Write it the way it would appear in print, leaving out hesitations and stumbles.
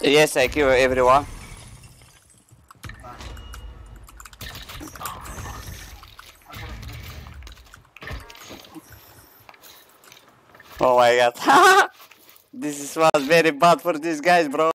Yes, I kill everyone. Oh my god. This was very bad for these guys, bro.